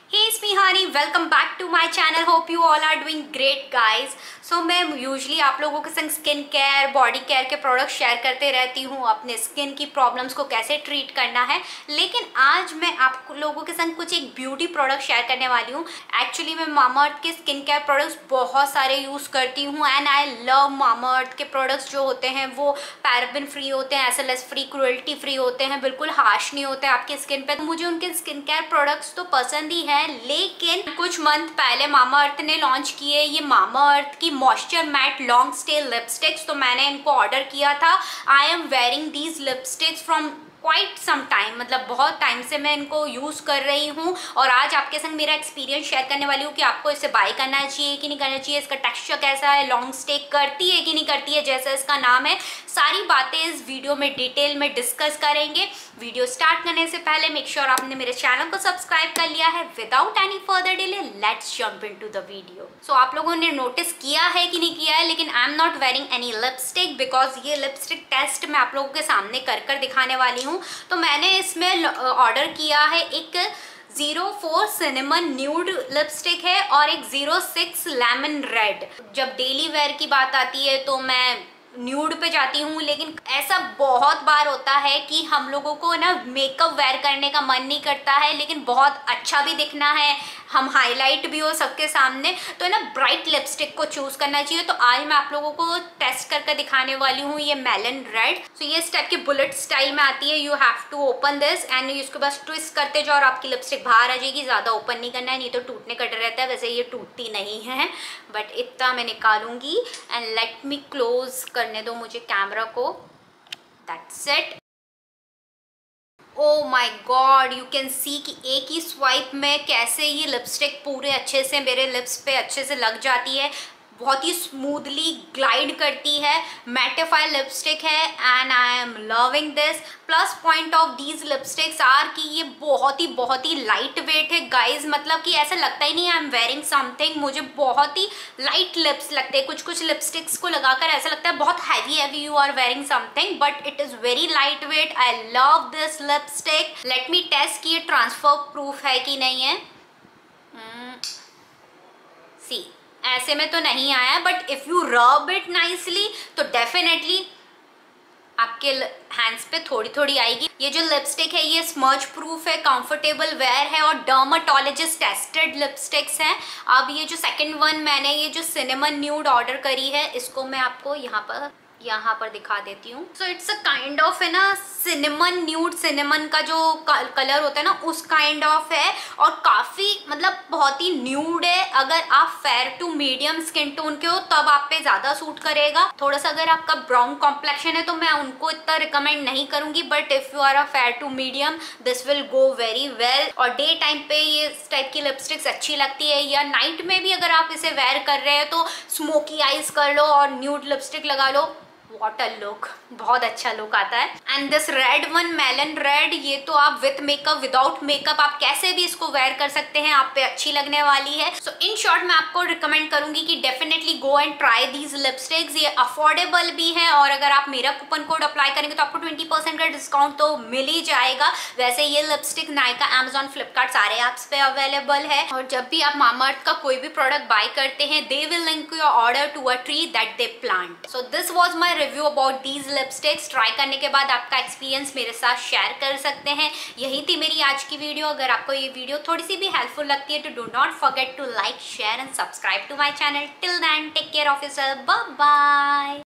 Hey, it's me Hani. Welcome back to my channel. Hope you all are doing great, guys. So मैं usually आप लोगों के संग skin care, body care के product share करते रहती हूँ, अपने स्किन की प्रॉब्लम्स को कैसे ट्रीट करना है। लेकिन आज मैं आप लोगों के संग कुछ एक ब्यूटी प्रोडक्ट शेयर करने वाली हूँ। एक्चुअली मैं मामाअर्थ के स्किन केयर प्रोडक्ट्स बहुत सारे यूज़ करती हूँ एंड आई लव मामाअर्थ के प्रोडक्ट्स। जो होते हैं वो पैराबेन फ्री होते हैं, SLS फ्री, क्रुएल्टी फ्री होते हैं, बिल्कुल हार्श नहीं होते आपकी स्किन पे। तो मुझे उनके स्किन केयर प्रोडक्ट्स तो पसंद ही है, लेकिन कुछ मंथ पहले मामाअर्थ ने लॉन्च किए ये मामाअर्थ की moisture matte long stay lipsticks. तो मैंने इनको ऑर्डर किया था। I am wearing these lipsticks from quite some time, मतलब बहुत टाइम से मैं इनको यूज़ कर रही हूँ और आज आपके संग मेरा एक्सपीरियंस शेयर करने वाली हूँ कि आपको इसे बाय करना चाहिए कि नहीं करना चाहिए, इसका टेक्सचर कैसा है, लॉन्ग स्टे करती है कि नहीं करती है जैसा इसका नाम है। सारी बातें इस वीडियो में डिटेल में डिस्कस करेंगे। वीडियो स्टार्ट करने से पहले मेक श्योर आपने मेरे चैनल को सब्सक्राइब कर लिया है। Without any further delay let's jump into the video. So आप लोगों ने नोटिस किया है कि नहीं किया है, लेकिन I am not wearing any lipstick because ये लिपस्टिक टेस्ट मैं आप लोगों के सामने कर दिखाने वाली हूँ। तो मैंने इसमें ऑर्डर किया है एक 04 सिनेमन न्यूड लिपस्टिक है और एक 06 लेमन रेड। जब डेली वेयर की बात आती है तो मैं न्यूड पे जाती हूँ, लेकिन ऐसा बहुत बार होता है कि हम लोगों को ना मेकअप वेयर करने का मन नहीं करता है, लेकिन बहुत अच्छा भी दिखना है, हम हाईलाइट भी हो सबके सामने, तो ना ब्राइट लिपस्टिक को चूज करना चाहिए। तो आज मैं आप लोगों को टेस्ट करके दिखाने वाली हूँ ये मेलन रेड। तो ये इस टाइप की बुलेट स्टाइल में आती है। You have to open this and इसको बस ट्विस्ट करते जाओ और आपकी लिपस्टिक बाहर आ जाएगी। ज्यादा ओपन नहीं करना है, नहीं तो टूटने का डर रहता है। वैसे ये टूटती नहीं है, बट इतना मैं निकालूंगी एंड लेट मी क्लोज करने दो मुझे कैमरा को। That's it. Oh my god, you can see कि एक ही स्वाइप में कैसे ये लिपस्टिक पूरे अच्छे से मेरे लिप्स पे अच्छे से लग जाती है। बहुत ही स्मूथली ग्लाइड करती है, मैटिफाई लिपस्टिक है and I am loving this. Plus point of these lipsticks are कि ये बहुत ही लाइट वेट है गाइज। मतलब कि ऐसा लगता ही नहीं आई एम वेयरिंग समथिंग। मुझे बहुत ही लाइट लिप्स लगते हैं। कुछ लिपस्टिक्स को लगाकर ऐसा लगता है बहुत heavy you are wearing something, but it is very light weight. I love this lipstick. Let me test कि ये ट्रांसफर प्रूफ है कि नहीं है। सी ऐसे में तो नहीं आया, but if you rub it nicely तो डेफिनेटली आपके हैंड्स पे थोड़ी आएगी। ये जो लिपस्टिक है ये स्मर्ज प्रूफ है, कंफर्टेबल वेयर है और डर्माटोलॉजिस्ट टेस्टेड लिपस्टिक्स हैं। अब ये जो सेकंड वन मैंने ये जो सिनेमन न्यूड ऑर्डर करी है, इसको मैं आपको यहाँ पर दिखा देती हूँ। So it's a kind of है ना सिनेमन न्यूड, सिनेमन का जो कलर होता है ना उस काइंड ऑफ है और काफी मतलब बहुत ही न्यूड है। अगर आप fair to medium skin tone के हो तब आप पे ज्यादा सूट करेगा। थोड़ा सा अगर आपका ब्राउन कॉम्प्लेक्शन है तो मैं उनको इतना रिकमेंड नहीं करूंगी, but if you are a fair to medium this will go very well. और डे टाइम पे ये इस टाइप की लिपस्टिक्स अच्छी लगती है, या नाइट में भी अगर आप इसे वेयर कर रहे हैं तो स्मोकी आईज कर लो और न्यूड लिपस्टिक लगा लो। What a look, बहुत अच्छा लुक आता है। And this red one melon red, ये तो आप विथ मेकअप विदाउट मेकअप आप कैसे भी इसको वेयर कर सकते हैं, आप पे अच्छी लगने वाली है। सो इन शॉर्ट मैं आपको रिकमेंड करूंगी कि definitely go and try these lipsticks. ये अफोर्डेबल भी है और अगर आप मेरा कूपन कोड अप्लाई करेंगे तो आपको 20% का डिस्काउंट तो मिल ही जाएगा। वैसे ये लिपस्टिक नायका, अमेजॉन, फ्लिपकार्ट सारे ऐप्स पे अवेलेबल है। और जब भी आप मामाअर्थ का कोई भी प्रोडक्ट बाय करते हैं they will link your order to a tree that they plant. So this was my review about these lipsticks. Try करने के बाद आपका एक्सपीरियंस मेरे साथ शेयर कर सकते हैं। यही थी मेरी आज की वीडियो। अगर आपको ये वीडियो थोड़ी सी भी हेल्पफुल लगती है तो do not forget to like, share and subscribe to my channel. Till then take care of yourself, bye bye.